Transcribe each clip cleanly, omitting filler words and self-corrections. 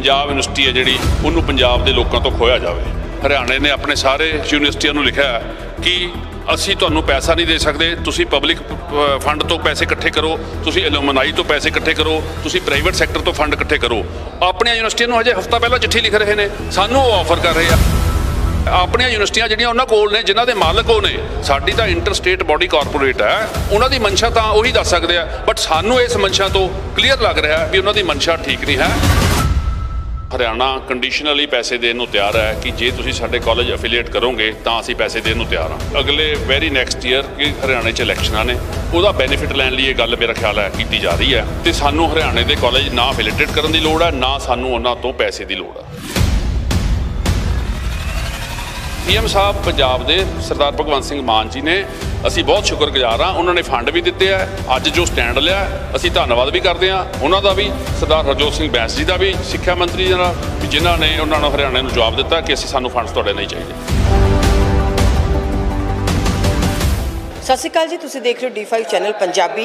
Punjab university है जिहड़ी उन्होंने पंजाब के लोगों तो खोया जाए। हरियाणे ने अपने सारे यूनिवर्सिटियों को लिखा कि असी तुहानूं पैसा नहीं दे सकते, तुसी पब्लिक फंड तो पैसे इकट्ठे करो, तुसी एलुमनाई तो पैसे इकट्ठे करो, तुसी प्राइवेट सैक्टर तो फंड इकट्ठे करो। अपनी यूनिवर्सिटियों को हजे हफ्ता पहला चिट्ठी लिख रहे हैं, सानू ऑफर कर रहे हैं। अपनी यूनिवर्सिटियां जिहड़ियां उन्हां कोल ने, जिन्हां दे मालक वो ने, साडी तां इंटर स्टेट बॉडी कॉरपोरेट है, उन्हां दी मंशा तां उही दस सकदे आ, बट सानू इस मंशा तो क्लीयर लग रहा है भी उन्हां दी मंशा ठीक नहीं है। हरियाणा कंडीशनली पैसे देने को तैयार है कि जे तुसीं साडे कॉलेज एफिलीएट करोगे तो असीं पैसे देने को तैयार हाँ। अगले वेरी नैक्सट ईयर कि हरियाणे च इलैक्शनां ने, उहदा बैनीफिट लैण लई ये गल मेरा ख्याल है की जा रही है। तो सानू हरियाणे के कॉलेज ना एफिलीएट करने की लोड़ है, ना सानू उन्हां तो पैसे की लोड़ है। PM साहब पंजाब के सरदार भगवंत सिंह मान जी ने असी बहुत शुक्रगुजार हाँ, उन्होंने फंड भी दिते है। अज जो स्टैंड लिया असी धन्नवाद भी करते हैं उन्हों भी, सरदार हरजोत सिंह बैंस जी का भी, सिक्ख्या मंत्री जी का, जिन्होंने उन्होंने हरियाणे को जवाब दिता कि असी सानू फंड्स तुहाडे नहीं चाहिए। सत श्री अकाल जी, तुसीं देख रहे हो D5 channel Punjabi.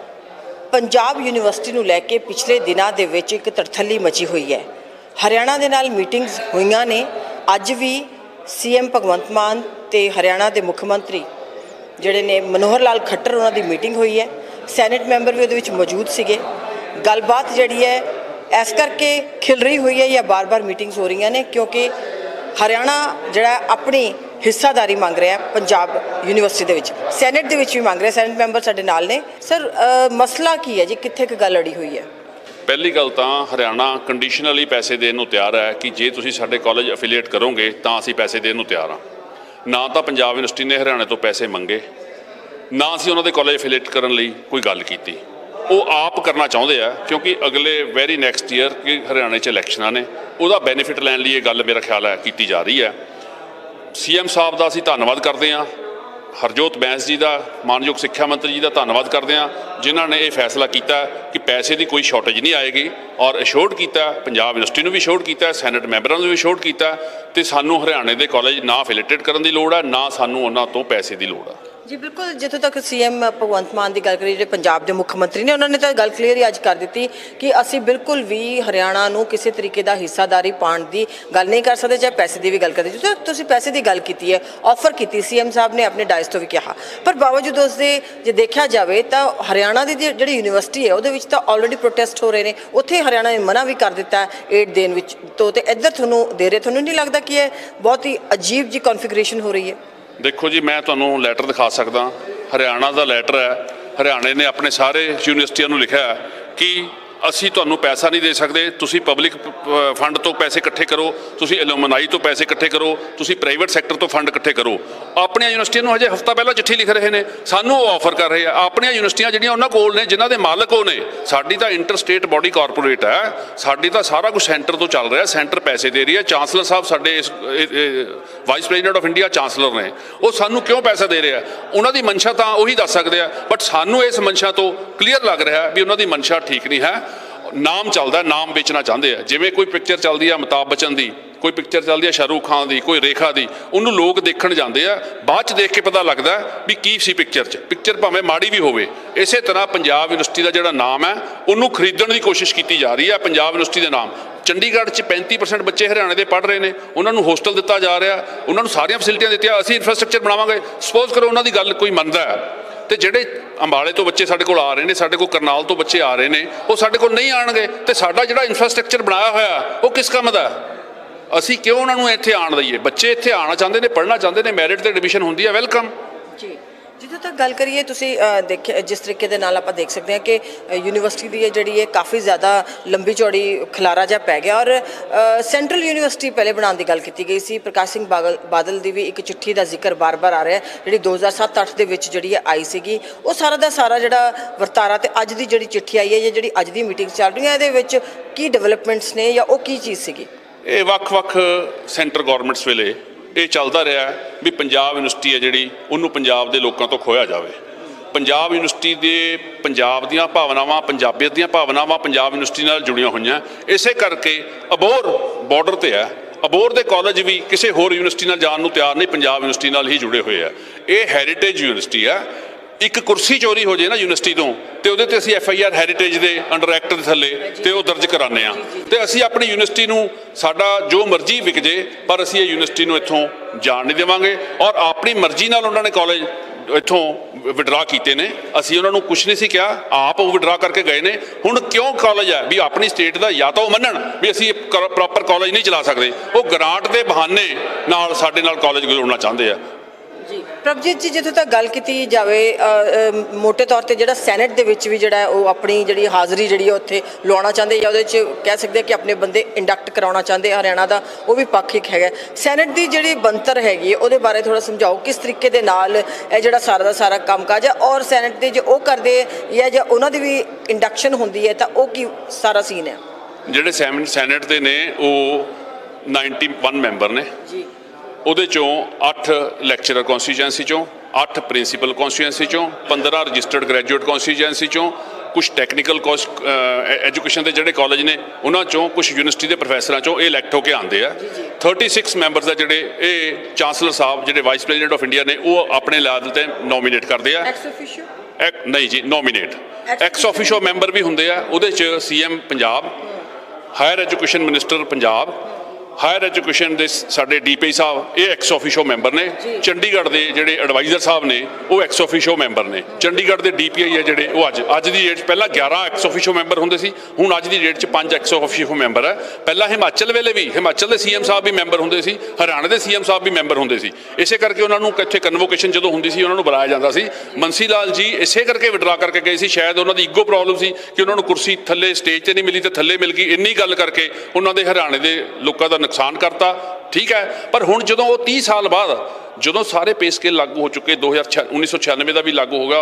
Punjab university नूं लैके पिछले दिनों के विच एक तड़थली मची हुई है। हरियाणा दे नाल मीटिंग्स होईयां ने, अज भी CM भगवंत मान ते हरियाणा के मुख्यमंत्री जिहड़े ने मनोहर लाल खट्टर, उन्होंने मीटिंग हुई है। सैनेट मैंबर भी उहदे मौजूद सीगे। गलबात जिहड़ी है इस करके खिल रही हुई है या बार बार मीटिंग्स हो रही ने क्योंकि हरियाणा जिहड़ा अपनी हिस्सादारी मांग रहा है पंजाब यूनिवर्सिटी दे विच, सैनेट दे विच भी मांग रहा है। सैनेट मैंबर साडे नाल ने। सर मसला की है जी, कित्थे क गल अड़ी हुई है? पहली गल तो हरियाणा कंडीशनली पैसे देने को तैयार है कि जे तुसीं साडे कॉलेज एफिलीएट करोगे तो असीं पैसे देने को तैयार हाँ। ना तो पंजाब यूनिवर्सिटी ने हरियाणे तो पैसे मंगे, ना असीं उन्हां दे कॉलेज एफिलीएट करने लई कोई गल कीती। वो आप करना चाहुंदे आ क्योंकि अगले वेरी नैक्सट ईयर कि हरियाणे च इलैक्शनां ने, उहदा बैनीफिट लैण लई ये गल मेरा ख्याल है की जा रही है। CM साहब का असीं धन्नवाद करते हैं, हरजोत बैंस जी का, मानयोग सिक्ख्या मंत्री जी का धन्नवाद करते हैं जिन्हों ने यह फैसला किया कि पैसे की कोई शॉर्टेज नहीं आएगी और अशोर्ड किया, पंजाब यूनिवर्सिटी भी अशोर्ड किया, सैनेट मैंबरों भी अशोर्ड किया। तो सानू हरियाणे के कॉलेज ना एफिलीएट करने की लोड़ है, ना सानू उन्हां तो पैसे की लोड़ है। जी बिल्कुल, जितों तक CM भगवंत मान की गल करिए, जो पंजाब के मुख्यमंत्री ने, उन्होंने तो गल क्लीयर ही अज कर दी कि असी बिल्कुल भी हरियाणा को किसी तरीके का हिस्सादारी पाने की गल नहीं कर सकते, चाहे पैसे की भी गल करते। जो तुसीं पैसे की गल की है, ऑफर की CM साहब ने अपने डायस तो भी कहा, पर बावजूद उसके जो देखा जाए तो हरियाणा की जी यूनिवर्सिटी है वो तो ऑलरेडी प्रोटेस्ट हो रहे हैं, उत्थे हरियाणा ने मना भी कर दिता है एड देने तो इधर थोनों दे रहे। थोनों नहीं लगता कि यह बहुत ही अजीब जी कॉन्फिगरेशन हो रही है? देखो जी, मैं तुहानूं लैटर दिखा सकदा, हरियाणा का लैटर है। हरियाणे ने अपने सारे यूनिवर्सिटियों को लिखा कि असी तुहानूं पैसा नहीं दे सकते, तुसी पब्लिक फंड तो पैसे इकट्ठे करो, तुसी एलुमनाई तो पैसे इकट्ठे करो, तुसी प्राइवेट सैक्टर तो फंड इकट्ठे करो। अपनी यूनिवर्सिटियों को हजे हफ्ता पहला चिट्ठी लिख रहे हैं, सानू ऑफर कर रहे हैं। अपनी यूनिवर्सिटियां जिहड़ियां उन्हां कोल ने, जिन्हां दे मालक वो ने, साडी तां इंटर स्टेट बॉडी कॉरपोरेट है, साडी तां सारा कुछ सेंटर तो चल रहा है, सेंटर पैसे दे रही है। चांसलर साहब साडे vice president of India chancellor ने, वो सानू क्यों पैसा दे रहे हैं? उन्हां दी मंशा तां उही दस सकदे आ, बट सानू इस मंशा तो क्लीयर लग रहा है भी उन्हां दी मंशा ठीक नहीं है। नाम चलता, नाम बेचना चाहते हैं। जिमें कोई पिक्चर चलती है अमिताभ बच्चन की, कोई पिक्चर चलती है शाहरुख खान की, कोई रेखा की, उन्होंने लोग देखण जाते हैं, बाद च देख के पता लगता है भी की सी पिक्चर च। पिक्चर भावें माड़ी भी होवे। इस तरह पंजाब यूनिवर्सिटी का जिहड़ा नाम है उन्होंने खरीदण की कोशिश की जा रही है। पंजाब यूनिवर्सिटी का नाम चंडीगढ़ च 35% बच्चे हरियाणे के पढ़ रहे हैं, उन्होंने होस्टल दिता जा रहा, उन्होंने सारिया फैसिलिटियां दित्तियां, असीं इंफ्रास्ट्रक्चर बनावांगे। सपोज करो उन्होंने गल कोई मनदा है तो जोड़े अंबाले तो बच्चे साढ़े को आ रहे हैं, साढ़े को करनाल तो बच्चे आ रहे हैं, वो साढ़े को नहीं आएंगे तो साडा जिहड़ा इंफ्रास्ट्रक्चर बनाया होया वो किस काम का? असी क्यों उन्होंने इत्थे आण दईए? बच्चे इत्थे आना चाहते हैं, पढ़ना चाहते हैं, मैरिट ते एडमिशन होंदी है, वेलकम जी। जितों तक गल करिए, तुसीं देखे जिस तरीके दे नाल आपां देख सकते हैं कि यूनिवर्सिटी की जिहड़ी है काफ़ी ज़्यादा लंबी चौड़ी खलारा जा पै गया और सेंट्रल यूनिवर्सिटी पहले बनाने की गल की गई सी। प्रकाश सिंह बादल की भी एक चिट्ठी का जिक्र बार बार आ रहा है जी 2007-08 के विच जिहड़ी आई सीगी, वो सारा का सारा जिहड़ा वर्तारा ते अज की जिहड़ी चिट्ठी आई है या जिहड़ी अज की मीटिंग चल रही है, इहदे विच की डेवलपमेंट्स ने या वो की चीज़ सीगी? ये वक्-वक् सेंटर गौरमेंट्स वेले ये चलता रहा भी पंजाब यूनिवर्सिटी है जिहड़ी उन्होंने पंजाब के लोगों तो खोया जाए। पंजाब यूनिवर्सिटी के पंजाब दीयां भावनावां, पंजाबियत दीयां भावनावां पंजाब यूनिवर्सिटी नाल जुड़ियां हुईयां। इसे करके अबोहर बॉर्डर पर है, अबोहर के कॉलेज भी किसी होर यूनिवर्सिटी नाल जाण नूं तैयार नहीं, पंजाब यूनिवर्सिटी नाल ही जुड़े हुए हैं। ये हैरीटेज यूनिवर्सिटी है, ਇੱਕ ਕੁਰਸੀ ਚੋਰੀ ਹੋ ਜੇ ਨਾ ਯੂਨੀਵਰਸਿਟੀ ਤੋਂ ਤੇ ਉਹਦੇ ਤੇ ਅਸੀਂ FIR ਹੈਰੀਟੇਜ ਦੇ ਅੰਡਰ ਐਕਟ ਦੇ ਥੱਲੇ ਤੇ ਉਹ ਦਰਜ ਕਰਾਉਂਦੇ ਆ ਤੇ ਅਸੀਂ ਆਪਣੀ ਯੂਨੀਵਰਸਿਟੀ ਨੂੰ ਸਾਡਾ ਜੋ ਮਰਜ਼ੀ ਵਿਕ ਜੇ ਪਰ ਅਸੀਂ ਇਹ ਯੂਨੀਵਰਸਿਟੀ ਨੂੰ ਇੱਥੋਂ ਜਾਣ ਨਹੀਂ ਦੇਵਾਂਗੇ। ਔਰ ਆਪਣੀ ਮਰਜ਼ੀ ਨਾਲ ਉਹਨਾਂ ਨੇ ਕਾਲਜ ਇੱਥੋਂ ਵਿਡਰਾ ਕੀਤੇ ਨੇ, ਅਸੀਂ ਉਹਨਾਂ ਨੂੰ ਕੁਝ ਨਹੀਂ ਸੀ ਕਿਹਾ, ਆਪ ਉਹ ਵਿਡਰਾ ਕਰਕੇ ਗਏ ਨੇ। ਹੁਣ ਕਿਉਂ ਕਾਲਜ ਹੈ ਵੀ ਆਪਣੀ ਸਟੇਟ ਦਾ ਜਾਂ ਤਾਂ ਉਹ ਮੰਨਣ ਵੀ ਅਸੀਂ ਪ੍ਰੋਪਰ ਕਾਲਜ ਨਹੀਂ ਚਲਾ ਸਕਦੇ, ਉਹ ਗ੍ਰਾਂਟ ਦੇ ਬਹਾਨੇ ਨਾਲ ਸਾਡੇ ਨਾਲ ਕਾਲਜ ਜੋੜਨਾ ਚਾਹੁੰਦੇ ਆ। ਜੀ ਪ੍ਰਭਜੀਤ ਜੀ, ਜਿੱਥੋਂ ਤੱਕ ਗੱਲ ਕੀਤੀ ਜਾਵੇ ਮੋਟੇ ਤੌਰ ਤੇ ਜਿਹੜਾ ਸੈਨੇਟ ਦੇ ਵਿੱਚ ਵੀ ਜਿਹੜਾ ਉਹ ਆਪਣੀ ਜਿਹੜੀ ਹਾਜ਼ਰੀ ਜਿਹੜੀ ਹੈ ਉੱਥੇ ਲਵਾਉਣਾ ਚਾਹੁੰਦੇ ਜਾਂ ਉਹਦੇ 'ਚ ਕਹਿ ਸਕਦੇ ਕਿ ਆਪਣੇ ਬੰਦੇ ਇੰਡਕਟ ਕਰਾਉਣਾ ਚਾਹੁੰਦੇ ਹਰਿਆਣਾ ਦਾ, ਉਹ ਵੀ ਪੱਖ ਇੱਕ ਹੈਗਾ। ਸੈਨੇਟ ਦੀ ਜਿਹੜੀ ਬਣਤਰ ਹੈਗੀ ਹੈ ਉਹਦੇ ਬਾਰੇ ਥੋੜ੍ਹਾ ਸਮਝਾਓ, ਕਿਸ ਤਰੀਕੇ ਦੇ ਨਾਲ ਇਹ ਜਿਹੜਾ ਸਾਰਾ ਦਾ ਸਾਰਾ ਕੰਮਕਾਜ ਹੈ ਔਰ ਸੈਨੇਟ ਦੇ ਜੇ ਉਹ ਕਰਦੇ ਜਾਂ ਉਹਨਾਂ ਦੀ ਵੀ ਇੰਡਕਸ਼ਨ ਹੁੰਦੀ ਹੈ ਤਾਂ ਉਹ ਕੀ ਸਾਰਾ ਸੀਨ ਹੈ? ਜਿਹੜੇ ਸੈਨੇਟ ਦੇ ਨੇ ਉਹ 91 ਮੈਂਬਰ ਨੇ ਜੀ, ਉਹਦੇ ਚੋਂ 8 ਲੈਕਚਰਰ ਕੌਂਸਟੀਚੁਐਂਸੀ ਚੋਂ, 8 ਪ੍ਰਿੰਸੀਪਲ ਕੌਂਸਟੀਚੁਐਂਸੀ ਚੋਂ, 15 ਰਜਿਸਟਰਡ ਗ੍ਰੈਜੂਏਟ ਕੌਂਸਟੀਚੁਐਂਸੀ ਚੋਂ, ਕੁਝ ਟੈਕਨੀਕਲ ਐਜੂਕੇਸ਼ਨ ਦੇ ਜਿਹੜੇ ਕਾਲਜ ਨੇ ਉਹਨਾਂ ਚੋਂ, ਕੁਝ ਯੂਨੀਵਰਸਿਟੀ ਦੇ ਪ੍ਰੋਫੈਸਰਾਂ ਚੋਂ ਇਹ ਇਲੈਕਟ ਹੋ ਕੇ ਆਉਂਦੇ ਆ। 36 ਮੈਂਬਰਸ ਦਾ ਜਿਹੜੇ ਇਹ ਚਾਂਸਲਰ ਸਾਹਿਬ ਜਿਹੜੇ ਵਾਈਸ ਪ੍ਰੈਜ਼ੀਡੈਂਟ ਆਫ ਇੰਡੀਆ ਨੇ ਉਹ ਆਪਣੇ ਲੈਵਲ ਤੇ ਨੋਮੀਨੇਟ ਕਰਦੇ ਆ। ਐਕਸ ਆਫੀਸ਼ੀਓ ਨਹੀਂ ਜੀ, ਨੋਮੀਨੇਟ ਐਕਸ ਆਫੀਸ਼ੀਓ ਮੈਂਬਰ ਵੀ ਹੁੰਦੇ ਆ। ਉਹਦੇ 'ਚ CM Punjab, higher education minister Punjab, higher education ਦੇ ਸਾਡੇ DPI ਸਾਹਿਬ ਇਹ ਐਕਸ ਆਫੀਸ਼ੀਓ ਮੈਂਬਰ ਨੇ। ਚੰਡੀਗੜ੍ਹ ਦੇ ਜਿਹੜੇ ਐਡਵਾਈਜ਼ਰ ਸਾਹਿਬ ਨੇ ਉਹ ਐਕਸ ਆਫੀਸ਼ੀਓ ਮੈਂਬਰ ਨੇ। ਚੰਡੀਗੜ੍ਹ ਦੇ DPI ਹੈ ਜਿਹੜੇ ਉਹ ਅੱਜ ਦੀ ਡੇਟ 'ਚ ਪਹਿਲਾਂ 11 ਐਕਸ ਆਫੀਸ਼ੀਓ ਮੈਂਬਰ ਹੁੰਦੇ ਸੀ, ਹੁਣ ਅੱਜ ਦੀ ਡੇਟ 'ਚ 5 ਐਕਸ ਆਫੀਸ਼ੀਓ ਮੈਂਬਰ ਹੈ। ਪਹਿਲਾਂ ਹਿਮਾਚਲ ਵੇਲੇ ਵੀ ਹਿਮਾਚਲ ਦੇ CM ਸਾਹਿਬ ਵੀ ਮੈਂਬਰ ਹੁੰਦੇ ਸੀ, ਹਰਿਆਣਾ ਦੇ CM ਸਾਹਿਬ ਵੀ ਮੈਂਬਰ ਹੁੰਦੇ ਸੀ। ਇਸੇ ਕਰਕੇ ਉਹਨਾਂ ਨੂੰ ਇੱਥੇ ਕਨਵੋਕੇਸ਼ਨ ਜਦੋਂ ਹੁੰਦੀ ਸੀ ਉਹਨਾਂ ਨੂੰ ਬੁਲਾਇਆ ਜਾਂਦਾ ਸੀ। ਬੰਸੀ ਲਾਲ ਜੀ ਇਸੇ ਕਰਕੇ ਵਿਡਰਾ ਕਰਕੇ ਗਏ ਸੀ, ਸ਼ਾਇਦ ਉਹਨਾਂ ਦੀ ਈਗੋ ਪ੍ਰੋਬਲਮ ਸੀ ਕਿ ਉਹਨਾਂ ਨੂੰ ਕੁਰਸੀ ਥੱਲੇ ਸਟੇਜ 'ਤੇ ਨਹੀਂ ਮਿਲੀ ਤੇ ਥੱਲੇ ਮਿਲ ਗਈ, ਇੰਨੀ ਗੱਲ ਕਰਕੇ ਉਹਨਾਂ ਦੇ ਹਰਿਆਣੇ ਦੇ ਲੋਕਾਂ ਦਾ ਨੁਕਸਾਨ ਕਰਤਾ। ਠੀਕ ਹੈ, ਪਰ ਹੁਣ ਜਦੋਂ ਉਹ 30 ਸਾਲ ਬਾਅਦ ਜਦੋਂ ਸਾਰੇ ਪੇ ਸਕੇਲ ਲਾਗੂ ਹੋ ਚੁੱਕੇ, 1996 ਦਾ ਵੀ ਲਾਗੂ ਹੋ ਗਿਆ,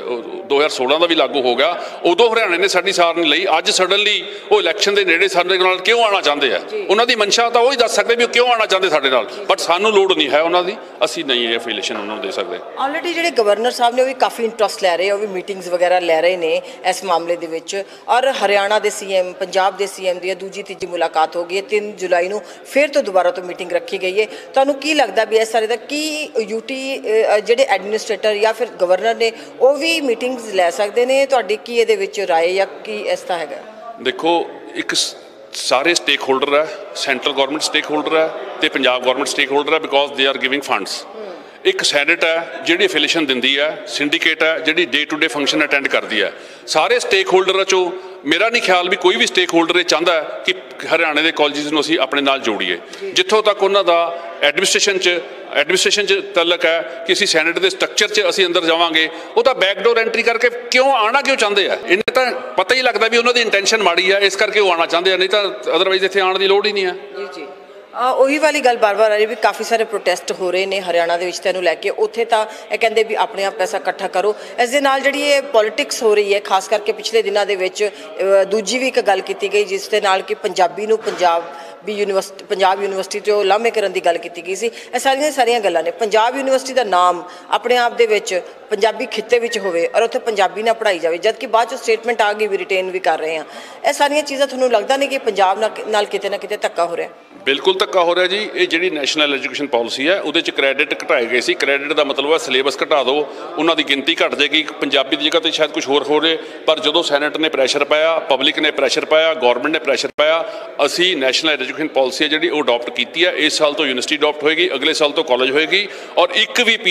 2016 ਦਾ ਵੀ ਲਾਗੂ ਹੋ ਗਿਆ, ਉਦੋਂ ਹਰਿਆਣੇ ਨੇ ਸਾਡੀ ਸਾਰ ਨਹੀਂ ਲਈ। ਅੱਜ ਸਡਨਲੀ ਉਹ ਇਲੈਕਸ਼ਨ ਦੇ ਨੇੜੇ ਸਾਡੇ ਨਾਲ ਕਿਉਂ ਆਉਣਾ ਚਾਹੁੰਦੇ ਆ? ਉਹਨਾਂ ਦੀ ਮਨਸ਼ਾ ਤਾਂ ਉਹ ਹੀ ਦੱਸ ਸਕਦੇ ਵੀ ਉਹ ਕਿਉਂ ਆਉਣਾ ਚਾਹੁੰਦੇ ਸਾਡੇ ਨਾਲ, ਬਟ ਸਾਨੂੰ ਲੋੜ ਨਹੀਂ ਹੈ ਉਹਨਾਂ ਦੀ, ਅਸੀਂ ਨਹੀਂ ਇਹ ਐਫੀਲੀਏਸ਼ਨ ਉਹਨਾਂ ਨੂੰ ਦੇ ਸਕਦੇ। ਆਲਰੇਡੀ ਜਿਹੜੇ ਗਵਰਨਰ ਸਾਹਿਬ ਨੇ ਉਹ ਵੀ ਕਾਫੀ ਇੰਟਰਸਟ ਲੈ ਰਹੇ, ਉਹ ਵੀ ਮੀਟਿੰਗਸ ਵਗੈਰਾ ਲੈ ਰਹੇ ਨੇ ਇਸ ਮਾਮਲੇ ਦੇ ਵਿੱਚ। ਔਰ ਹਰਿਆਣਾ ਦੇ CM, ਪੰਜਾਬ ਦੇ CM ਦੀ ਦੂਜੀ ਤੀਜੀ ਮੁਲਾਕਾਤ ਹੋ ਗਈ ਹੈ 3 ਜੁਲਾਈ ਨੂੰ, ਫਿਰ ਤੋਂ ਦੁਬਾਰਾ ਤੋਂ ਮੀਟਿੰਗ ਰੱਖੀ ਗਈ ਹੈ। ਤੁਹਾਨੂੰ ਕੀ ਲੱਗਦਾ ਵੀ ਇਸ ਸਾਰੇ ਦਾ ਕੀ UT ਜਿਹੜੇ ਐਡਮਿਨਿਸਟ੍ਰੇਟਰ ਜਾਂ ਫਿਰ ਗਵਰਨਰ ਨੇ ਉਹ ਵੀ ਮੀਟਿੰਗਸ ਲੈ ਸਕਦੇ ਨੇ? ਤੁਹਾਡੀ ਕੀ ਇਹਦੇ ਵਿੱਚ ਰਾਏ ਜਾਂ ਕੀ ਇਸ ਤਰ੍ਹਾਂ ਹੈਗਾ? ਦੇਖੋ, ਇੱਕ ਸਾਰੇ ਸਟੇਕ ਹੋਲਡਰ ਹੈ, ਸੈਂਟਰਲ ਗਵਰਨਮੈਂਟ ਸਟੇਕ ਹੋਲਡਰ ਹੈ ਤੇ ਪੰਜਾਬ ਗਵਰਨਮੈਂਟ ਸਟੇਕ ਹੋਲਡਰ ਹੈ, because they are giving funds. ਇੱਕ ਸੈਨੇਟ ਹੈ ਜਿਹੜੀ ਐਫੀਲੀਏਸ਼ਨ ਦਿੰਦੀ ਹੈ, ਸਿੰਡੀਕੇਟ ਹੈ ਜਿਹੜੀ day to day function attend ਕਰਦੀ ਹੈ। ਸਾਰੇ ਸਟੇਕ ਹੋਲਡਰਾਂ 'ਚੋਂ ਮੇਰਾ ਨਹੀਂ ਖਿਆਲ ਵੀ ਕੋਈ ਵੀ ਸਟੇਕ ਹੋਲਡਰ ਇਹ ਚਾਹੁੰਦਾ ਕਿ ਹਰਿਆਣੇ ਦੇ ਕਾਲਜਿਸ ਨੂੰ ਅਸੀਂ ਆਪਣੇ ਨਾਲ ਜੋੜੀਏ। ਜਿੱਥੋਂ ਤੱਕ ਉਹਨਾਂ ਦਾ ਐਡਮਿਨਿਸਟ੍ਰੇਸ਼ਨ 'ਚ ਤਲਕ ਹੈ ਕਿ ਅਸੀਂ ਸੈਨੇਟ ਦੇ ਸਟਰਕਚਰ 'ਚ ਅਸੀਂ ਅੰਦਰ ਜਾਵਾਂਗੇ, ਉਹ ਤਾਂ ਬੈਕਡੋਰ ਐਂਟਰੀ ਕਰਕੇ ਕਿਉਂ ਆਉਣਾ ਕਿਉਂ ਚਾਹੁੰਦੇ ਆ? ਇਹਨੇ ਤਾਂ ਪਤਾ ਹੀ ਲੱਗਦਾ ਵੀ ਉਹਨਾਂ ਦੀ ਇੰਟੈਂਸ਼ਨ ਮਾੜੀ ਆ, ਇਸ ਕਰਕੇ ਉਹ ਆਉਣਾ ਚਾਹੁੰਦੇ ਆ, ਨਹੀਂ ਤਾਂ ਅਦਰਵਾਈਜ਼ ਇੱਥੇ ਆਉਣ ਦੀ ਲੋੜ ਹੀ ਨਹੀਂ ਆ। ਜੀ ਉਹੀ ਵਾਲੀ ਗੱਲ ਬਾਰ-ਬਾਰ ਆ ਰਹੀ ਵੀ ਕਾਫੀ ਸਾਰੇ ਪ੍ਰੋਟੈਸਟ ਹੋ ਰਹੇ ਨੇ ਹਰਿਆਣਾ ਦੇ ਵਿੱਚ ਤੈਨੂੰ ਲੈ ਕੇ। ਉੱਥੇ ਤਾਂ ਇਹ ਕਹਿੰਦੇ ਵੀ ਆਪਣੇ ਆਪ ਪੈਸਾ ਇਕੱਠਾ ਕਰੋ। ਇਸ ਦੇ ਨਾਲ ਜਿਹੜੀ ਇਹ ਪੋਲੀਟਿਕਸ ਹੋ ਰਹੀ ਹੈ, ਖਾਸ ਕਰਕੇ ਪਿਛਲੇ ਦਿਨਾਂ ਦੇ ਵਿੱਚ ਦੂਜੀ ਵੀ ਇੱਕ ਗੱਲ ਕੀਤੀ ਗਈ ਜਿਸ ਦੇ ਨਾਲ ਕਿ ਪੰਜਾਬੀ ਨੂੰ ਪੰਜਾਬ ਯੂਨੀਵਰਸਿਟੀ 'ਚੋਂ ਲਾਮੇ ਕਰਨ ਦੀ ਗੱਲ ਕੀਤੀ ਗਈ ਸੀ। ਇਹ ਸਾਰੀਆਂ ਗੱਲਾਂ ਨੇ। ਪੰਜਾਬ ਯੂਨੀਵਰਸਿਟੀ ਦਾ ਨਾਮ ਆਪਣੇ ਆਪ ਦੇ ਵਿੱਚ ਪੰਜਾਬੀ ਖਿੱਤੇ ਵਿੱਚ ਹੋਵੇ ਔਰ ਉੱਥੇ ਪੰਜਾਬੀ ਨਾਲ ਪੜ੍ਹਾਈ ਜਾਵੇ, ਜਦ ਕਿ ਬਾਅਦ 'ਚ ਸਟੇਟਮੈਂਟ ਆ ਗਈ ਵੀ ਰਿਟੇਨ ਵੀ ਕਰ ਰਹੇ ਹਾਂ। ਇਹ ਸਾਰੀਆਂ ਚੀਜ਼ਾਂ ਤੁਹਾਨੂੰ ਲੱਗਦਾ ਨਹੀਂ ਕਿ ਪੰਜਾਬ ਨਾਲ ਕਿਤੇ ਨਾ ਕਿਤੇ ਧੱਕਾ ਹੋ ਰਿਹਾ? ਬਿਲਕੁਲ ਧੱਕਾ ਹੋ ਰਿਹਾ ਜੀ। ਇਹ ਜਿਹੜੀ ਨੈਸ਼ਨਲ ਐਜੂਕੇਸ਼ਨ ਪਾਲਿਸੀ ਹੈ ਉਹਦੇ 'ਚ ਕ੍ਰੈਡਿਟ ਘਟਾਏ ਗਏ ਸੀ। ਕ੍ਰੈਡਿਟ ਦਾ ਮਤਲਬ ਹੈ ਸਿਲੇਬਸ ਘਟਾ ਦਿਓ, ਉਹਨਾਂ ਦੀ ਗਿਣਤੀ ਘਟ ਜਾਏਗੀ, ਪੰਜਾਬੀ ਦੀ ਜਗ੍ਹਾ 'ਤੇ ਸ਼ਾਇਦ ਕੁਝ ਹੋਰ ਹੋ ਰਹੇ। ਪਰ ਜਦੋਂ ਸੈਨੇਟ ਨੇ ਪ੍ਰੈਸ਼ਰ ਪਾਇਆ, ਪਬਲਿਕ ਨੇ ਪ੍ਰੈਸ਼ਰ ਪਾਇਆ, ਗੌਰਮੈਂਟ ਨੇ ਪ੍ਰੈਸ਼ਰ ਪਾਇਆ, ਅਸੀਂ ਨੈਸ਼ਨਲ ਐਜੂਕੇਸ਼ਨ ਪਾਲਿਸੀ ਹੈ ਜਿਹੜੀ ਉਹ ਅਡਾਪਟ ਕੀਤੀ ਹੈ। ਇਸ ਸਾਲ ਤੋਂ ਯੂਨੀਵਰਸਿਟੀ ਅਡਾਪਟ ਹੋਏਗੀ, ਅਗਲੇ ਸਾਲ ਤੋਂ ਕਾਲਜ ਹੋਏਗੀ, ਔਰ ਇੱਕ ਵੀ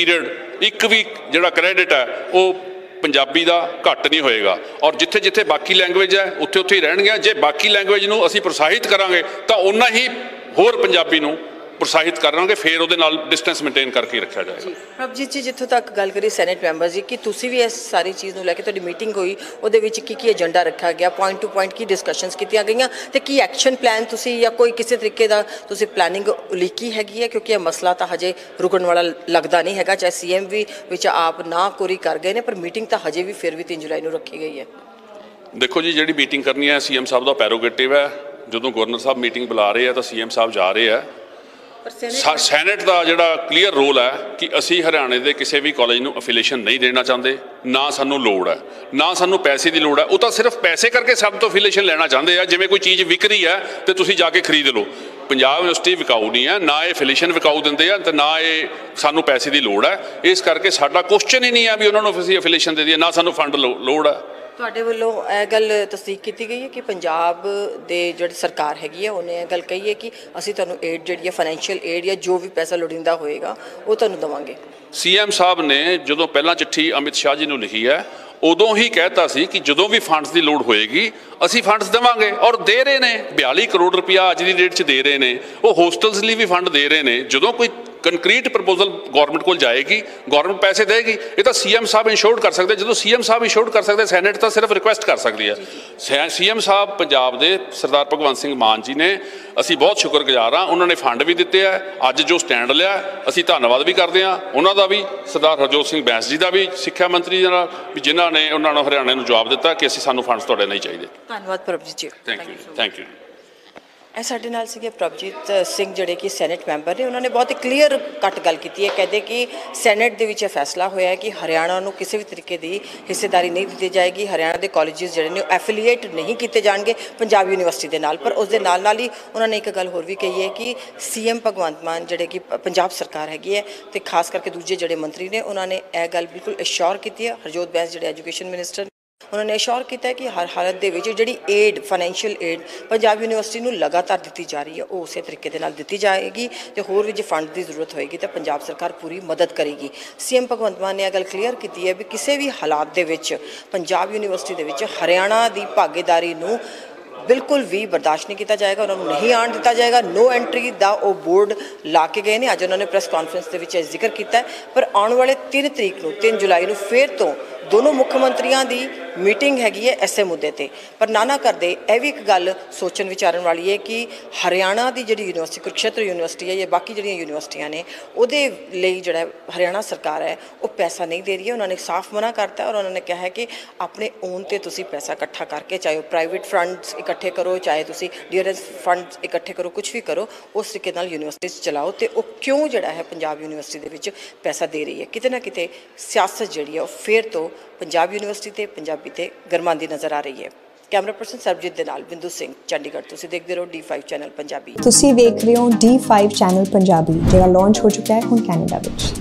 ਜਿਹੜਾ ਕ੍ਰੈਡਿਟ ਹੈ ਉਹ ਪੰਜਾਬੀ ਦਾ ਘੱਟ ਨਹੀਂ ਹੋਏਗਾ। ਔਰ ਜਿੱਥੇ ਜਿੱਥੇ ਬਾਕੀ ਲੈਂਗੁਏਜ ਹੈ ਉੱਥੇ ਹੀ ਰਹਿਣਗੀਆਂ। ਜੇ ਬਾਕੀ ਲੈਂਗੁਏਜ ਨੂੰ ਅਸੀਂ ਪ੍ਰੋਤਸਾਹਿਤ ਕਰਾਂਗੇ ਤਾਂ ਓਨਾ ਹੀ ਹੋਰ ਪੰਜਾਬੀ ਨੂੰ ਪ੍ਰੋਤਸਾਹਿਤ ਕਰਾਂਗੇ, ਫਿਰ ਉਹਦੇ ਨਾਲ ਡਿਸਟੈਂਸ ਮੇਨਟੇਨ ਕਰਕੇ ਰੱਖਿਆ ਜਾਏਗਾ। ਪ੍ਰਭਜੀਤ ਜੀ, ਜਿੱਥੋਂ ਤੱਕ ਗੱਲ ਕਰੀ ਸੈਨੇਟ ਮੈਂਬਰ ਜੀ, ਕਿ ਤੁਸੀਂ ਵੀ ਇਸ ਸਾਰੀ ਚੀਜ਼ ਨੂੰ ਲੈ ਕੇ ਤੁਹਾਡੀ ਮੀਟਿੰਗ ਹੋਈ, ਉਹਦੇ ਵਿੱਚ ਕੀ ਏਜੰਡਾ ਰੱਖਿਆ ਗਿਆ, ਪੁਆਇੰਟ ਟੂ ਪੁਆਇੰਟ ਕੀ ਡਿਸਕਸ਼ਨਸ ਕੀਤੀਆਂ ਗਈਆਂ ਤੇ ਕੀ ਐਕਸ਼ਨ ਪਲਾਨ ਤੁਸੀਂ ਜਾਂ ਕੋਈ ਕਿਸੇ ਤਰੀਕੇ ਦਾ ਤੁਸੀਂ ਪਲੈਨਿੰਗ ਉਲੀਕੀ ਹੈਗੀ ਹੈ? ਕਿਉਂਕਿ ਇਹ ਮਸਲਾ ਤਾਂ ਹਜੇ ਰੁਕਣ ਵਾਲਾ ਲੱਗਦਾ ਨਹੀਂ ਹੈਗਾ, ਚਾਹੇ CM ਵੀ ਵਿੱਚ ਆਪ ਨਾ ਕੋਰੀ ਕਰ ਗਏ ਨੇ, ਪਰ ਮੀਟਿੰਗ ਤਾਂ ਹਜੇ ਵੀ ਫਿਰ ਵੀ 3 ਜੁਲਾਈ ਨੂੰ ਰੱਖੀ ਗਈ ਹੈ। ਦੇਖੋ ਜੀ, ਜਿਹੜੀ ਮੀਟਿੰਗ ਕਰਨੀ ਹੈ CM ਸਾਹਿਬ ਦਾ ਪੈਰੋਗੇਟਿਵ ਹੈ। ਜਦੋਂ ਗਵਰਨਰ ਸਾਹਿਬ ਮੀਟਿੰਗ ਬੁਲਾ ਰਹੇ ਆ ਤਾਂ CM ਸਾਹਿਬ ਜਾ ਰਹੇ ਆ। ਸੈਨੇਟ ਦਾ ਜਿਹੜਾ ਕਲੀਅਰ ਰੋਲ ਹੈ ਕਿ ਅਸੀਂ ਹਰਿਆਣੇ ਦੇ ਕਿਸੇ ਵੀ ਕਾਲਜ ਨੂੰ ਅਫੀਲੀਏਸ਼ਨ ਨਹੀਂ ਦੇਣਾ ਚਾਹੁੰਦੇ, ਨਾ ਸਾਨੂੰ ਲੋੜ ਹੈ, ਨਾ ਸਾਨੂੰ ਪੈਸੇ ਦੀ ਲੋੜ ਹੈ। ਉਹ ਤਾਂ ਸਿਰਫ ਪੈਸੇ ਕਰਕੇ ਸਭ ਤੋਂ ਅਫੀਲੀਏਸ਼ਨ ਲੈਣਾ ਚਾਹੁੰਦੇ ਆ। ਜਿਵੇਂ ਕੋਈ ਚੀਜ਼ ਵਿਕ ਰਹੀ ਹੈ ਤੇ ਤੁਸੀਂ ਜਾ ਕੇ ਖਰੀਦ ਲਓ। ਪੰਜਾਬ ਯੂਨੀਵਰਸਿਟੀ ਵਿਕਾਊ ਨਹੀਂ ਹੈ, ਨਾ ਇਹ ਐਫੀਲੀਏਸ਼ਨ ਵਿਕਾਊ ਦਿੰਦੇ ਆ ਤੇ ਨਾ ਇਹ ਸਾਨੂੰ ਪੈਸੇ ਦੀ ਲੋੜ ਹੈ। ਇਸ ਕਰਕੇ ਸਾਡਾ ਕੁਐਸਚਨ ਹੀ ਨਹੀਂ ਹੈ ਵੀ ਉਹਨਾਂ ਨੂੰ ਅਸੀਂ ਐਫੀਲੀਏਸ਼ਨ ਦੇ ਦਈਏ, ਨਾ ਸਾਨੂੰ ਫੰਡ ਲੋੜ ਹੈ। ਤੁਹਾਡੇ ਵੱਲੋਂ ਇਹ ਗੱਲ ਤਸਦੀਕ ਕੀਤੀ ਗਈ ਹੈ ਕਿ ਪੰਜਾਬ ਦੇ ਜਿਹੜੀ ਸਰਕਾਰ ਹੈਗੀ ਹੈ ਉਹਨੇ ਇਹ ਗੱਲ ਕਹੀ ਹੈ ਕਿ ਅਸੀਂ ਤੁਹਾਨੂੰ ਏਡ ਜਿਹੜੀ ਹੈ ਫਾਈਨੈਂਸ਼ੀਅਲ ਏਡ ਜਾਂ ਜੋ ਵੀ ਪੈਸਾ ਲੋੜੀਂਦਾ ਹੋਏਗਾ ਉਹ ਤੁਹਾਨੂੰ ਦੇਵਾਂਗੇ। CM ਸਾਹਿਬ ਨੇ ਜਦੋਂ ਪਹਿਲਾਂ ਚਿੱਠੀ ਅਮਿਤ ਸ਼ਾਹ ਜੀ ਨੂੰ ਲਿਖੀ ਹੈ ਉਦੋਂ ਹੀ ਕਹਿਤਾ ਸੀ ਕਿ ਜਦੋਂ ਵੀ ਫੰਡਸ ਦੀ ਲੋੜ ਹੋਏਗੀ ਅਸੀਂ ਫੰਡਸ ਦੇਵਾਂਗੇ, ਔਰ ਦੇ ਰਹੇ ਨੇ। 42 ਕਰੋੜ ਰੁਪਇਆ ਅੱਜ ਦੀ ਡੇਟ 'ਚ ਦੇ ਰਹੇ ਨੇ। ਉਹ ਹੋਸਟਲਸ ਲਈ ਵੀ ਫੰਡ ਦੇ ਰਹੇ ਨੇ। ਜਦੋਂ ਕੋਈ ਕੰਕਰੀਟ ਪ੍ਰਪੋਜ਼ਲ ਗੌਰਮੈਂਟ ਕੋਲ ਜਾਏਗੀ, ਗੌਰਮੈਂਟ ਪੈਸੇ ਦੇਗੀ। ਇਹ ਤਾਂ CM ਸਾਹਿਬ ਇੰਸ਼ੋਰ ਕਰ ਸਕਦੇ। ਜਦੋਂ CM ਸਾਹਿਬ ਇੰਸ਼ੋਰ ਕਰ ਸਕਦੇ, ਸੈਨੇਟ ਤਾਂ ਸਿਰਫ ਰਿਕੁਐਸਟ ਕਰ ਸਕਦੀ ਹੈ। CM ਸਾਹਿਬ ਪੰਜਾਬ ਦੇ ਸਰਦਾਰ ਭਗਵੰਤ ਸਿੰਘ ਮਾਨ ਜੀ ਨੇ, ਅਸੀਂ ਬਹੁਤ ਸ਼ੁਕਰਗੁਜ਼ਾਰ ਹਾਂ। ਉਹਨਾਂ ਨੇ ਫੰਡ ਵੀ ਦਿੱਤੇ ਆ। ਅੱਜ ਜੋ ਸਟੈਂਡ ਲਿਆ ਅਸੀਂ ਧੰਨਵਾਦ ਵੀ ਕਰਦੇ ਹਾਂ ਉਹਨਾਂ ਦਾ ਵੀ, ਸਰਦਾਰ ਹਰਜੋਤ ਸਿੰਘ ਬੈਂਸ ਜੀ ਦਾ ਵੀ, ਸਿੱਖਿਆ ਮੰਤਰੀ ਦਾ ਵੀ, ਜਿਨ੍ਹਾਂ ਨੇ ਉਹਨਾਂ ਨੂੰ ਹਰਿਆਣੇ ਨੂੰ ਜਵਾਬ ਦਿੱਤਾ ਕਿ ਸਾਨੂੰ ਫੰਡਸ ਤੁਹਾਡੇ ਨਹੀਂ ਚਾਹੀਦੇ। ਧੰਨਵਾਦ ਪ੍ਰਭਜੀਤ ਜੀ। Thank you. ਇਹ ਸਾਡੇ ਨਾਲ ਸੀਗੇ ਪ੍ਰਭਜੀਤ ਸਿੰਘ ਜਿਹੜੇ ਕਿ ਸੈਨੇਟ ਮੈਂਬਰ ਨੇ। ਉਹਨਾਂ ਨੇ ਬਹੁਤ ਹੀ ਕਲੀਅਰ ਕੱਟ ਗੱਲ ਕੀਤੀ ਹੈ। ਕਹਿੰਦੇ ਕਿ ਸੈਨੇਟ ਦੇ ਵਿੱਚ ਇਹ ਫੈਸਲਾ ਹੋਇਆ ਹੈ ਕਿ ਹਰਿਆਣਾ ਨੂੰ ਕਿਸੇ ਵੀ ਤਰੀਕੇ ਦੀ ਹਿੱਸੇਦਾਰੀ ਨਹੀਂ ਦਿੱਤੀ ਜਾਏਗੀ। ਹਰਿਆਣਾ ਦੇ ਕਾਲਜਿਸ ਜਿਹੜੇ ਨੇ ਉਹ ਐਫੀਲੀਏਟ ਨਹੀਂ ਕੀਤੇ ਜਾਣਗੇ ਪੰਜਾਬ ਯੂਨੀਵਰਸਿਟੀ ਦੇ ਨਾਲ। ਪਰ ਉਸ ਦੇ ਨਾਲ ਨਾਲ ਹੀ ਉਹਨਾਂ ਨੇ ਇੱਕ ਗੱਲ ਹੋਰ ਵੀ ਕਹੀ ਹੈ ਕਿ CM ਭਗਵੰਤ ਮਾਨ ਜਿਹੜੇ ਕਿ ਪੰਜਾਬ ਸਰਕਾਰ ਹੈਗੀ ਹੈ ਤੇ ਖਾਸ ਕਰਕੇ ਦੂਜੇ ਜਿਹੜੇ ਮੰਤਰੀ ਨੇ ਉਹਨਾਂ ਨੇ ਇਹ ਗੱਲ ਬਿਲਕੁਲ ਅਸ਼ੋਰ ਕੀਤੀ ਹੈ। ਹਰਜੋਤ ਬੈਂਸ ਜਿਹੜੇ ਐਜੂਕੇਸ਼ਨ ਮਿਨਿਸਟਰ, ਉਹਨਾਂ ਨੇ ਅਸ਼ੋਰ ਕੀਤਾ ਕਿ ਹਰ ਹਾਲਤ ਦੇ ਵਿੱਚ ਜਿਹੜੀ aid financial aid Punjab university ਨੂੰ ਲਗਾਤਾਰ ਦਿੱਤੀ ਜਾ ਰਹੀ ਹੈ ਉਹ ਉਸੇ ਤਰੀਕੇ ਦੇ ਨਾਲ ਦਿੱਤੀ ਜਾਏਗੀ ਤੇ ਹੋਰ ਵੀ ਜੇ ਫੰਡ ਦੀ ਜ਼ਰੂਰਤ ਹੋਏਗੀ ਤਾਂ ਪੰਜਾਬ ਸਰਕਾਰ ਪੂਰੀ ਮਦਦ ਕਰੇਗੀ। CM ਭਗਵੰਤ ਮਾਨ ਨੇ ਇਹ ਗੱਲ ਕਲੀਅਰ ਕੀਤੀ ਹੈ ਵੀ ਕਿਸੇ ਵੀ ਹਾਲਾਤ ਦੇ ਵਿੱਚ ਪੰਜਾਬ ਯੂਨੀਵਰਸਿਟੀ ਦੇ ਵਿੱਚ ਹਰਿਆਣਾ ਦੀ ਭਾਗੀਦਾਰੀ ਨੂੰ ਬਿਲਕੁਲ ਵੀ ਬਰਦਾਸ਼ਤ ਨਹੀਂ ਕੀਤਾ ਜਾਏਗਾ। ਉਹਨਾਂ ਨੂੰ ਨਹੀਂ ਆਉਣ ਦਿੱਤਾ ਜਾਏਗਾ। ਨੋ ਐਂਟਰੀ ਦਾ ਉਹ ਬੋਰਡ ਲਾ ਕੇ ਗਏ ਨੇ। ਅੱਜ ਉਹਨਾਂ ਨੇ ਪ੍ਰੈਸ ਕਾਨਫਰੰਸ ਦੇ ਵਿੱਚ ਜ਼ਿਕਰ ਕੀਤਾ। ਪਰ ਆਉਣ ਵਾਲੇ 3 ਤਰੀਕ ਨੂੰ 3 ਜੁਲਾਈ ਨੂੰ ਫਿਰ ਤੋਂ ਦੋਨੋਂ ਮੁੱਖ ਮੰਤਰੀਆਂ ਦੀ ਮੀਟਿੰਗ ਹੈਗੀ ਹੈ ਇਸੇ ਮੁੱਦੇ ਤੇ। ਪਰ ਨਾ ਕਰਦੇ ਇਹ ਵੀ ਇੱਕ ਗੱਲ ਸੋਚਣ ਵਿਚਾਰਨ ਵਾਲੀ ਹੈ ਕਿ ਹਰਿਆਣਾ ਦੀ ਜਿਹੜੀ ਯੂਨੀਵਰਸਿਟੀ ਕੁਰੂਕਸ਼ੇਤਰ ਯੂਨੀਵਰਸਿਟੀ ਹੈ ਜਾਂ ਬਾਕੀ ਜਿਹੜੀਆਂ ਯੂਨੀਵਰਸਿਟੀਆਂ ਨੇ ਉਹਦੇ ਲਈ ਜਿਹੜਾ ਹਰਿਆਣਾ ਸਰਕਾਰ ਹੈ ਉਹ ਪੈਸਾ ਨਹੀਂ ਦੇ ਰਹੀ ਹੈ। ਉਹਨਾਂ ਨੇ ਸਾਫ਼ ਮਨਾ ਕਰਤਾ ਔਰ ਉਹਨਾਂ ਨੇ ਕਿਹਾ ਹੈ ਕਿ ਆਪਣੇ ਓਨ ਤੇ ਤੁਸੀਂ ਪੈਸਾ ਇਕੱਠਾ ਕਰਕੇ, ਚਾਹੇ ਉਹ ਪ੍ਰਾਈਵੇਟ ਫੰਡਸ ਇਕੱਠੇ ਕਰੋ, ਚਾਹੇ ਤੁਸੀਂ ਡੀਆਰਐਸ ਫੰਡਸ ਇਕੱਠੇ ਕਰੋ, ਕੁਝ ਵੀ ਕਰੋ, ਉਸ ਤਰੀਕੇ ਨਾਲ ਯੂਨੀਵਰਸਿਟੀ ਚਲਾਓ। ਤੇ ਉਹ ਕਿਉਂ ਜਿਹੜਾ ਹੈ ਪੰਜਾਬ ਯੂਨੀਵਰਸਿਟੀ ਦੇ ਵਿੱਚ ਪੈਸਾ ਦੇ ਰਹੀ ਹੈ। ਕਿਤੇ ਨਾ ਕਿਤੇ ਸਿਆਸਤ ਜਿਹੜੀ ਹੈ ਉਹ ਫਿਰ ਤੋਂ ਪੰਜਾਬ ਯੂਨੀਵਰਸਿਟੀ ਤੇ ਪੰਜਾਬੀ ਤੇ ਗਰਮਾਂਦੀ ਨਜ਼ਰ ਆ ਰਹੀ ਹੈ। ਕੈਮਰਾ ਪਰਸਨ ਸਰਬਜੀਤ ਦੇ ਨਾਲ ਬਿੰਦੂ ਸਿੰਘ, ਚੰਡੀਗੜ੍ਹ। ਤੁਸੀਂ ਦੇਖਦੇ ਰਹੋ D5 ਚੈਨਲ ਪੰਜਾਬੀ। ਤੁਸੀਂ ਵੇਖ ਰਹੇ ਹੋ D5 ਚੈਨਲ ਪੰਜਾਬੀ ਜਿਹੜਾ ਲਾਂਚ ਹੋ ਚੁੱਕਾ ਹੈ ਹੁਣ ਕੈਨੇਡਾ ਵਿੱਚ।